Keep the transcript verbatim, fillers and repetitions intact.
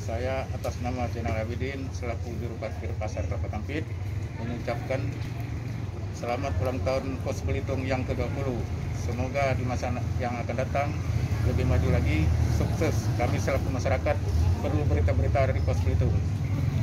Saya atas nama Zainal Abidin selaku Juru Parkir Pasar Kelapa Kampit mengucapkan selamat ulang tahun Pos Belitung yang ke dua puluh. Semoga di masa yang akan datang lebih maju lagi, sukses. Kami selaku masyarakat perlu berita-berita dari Pos Belitung.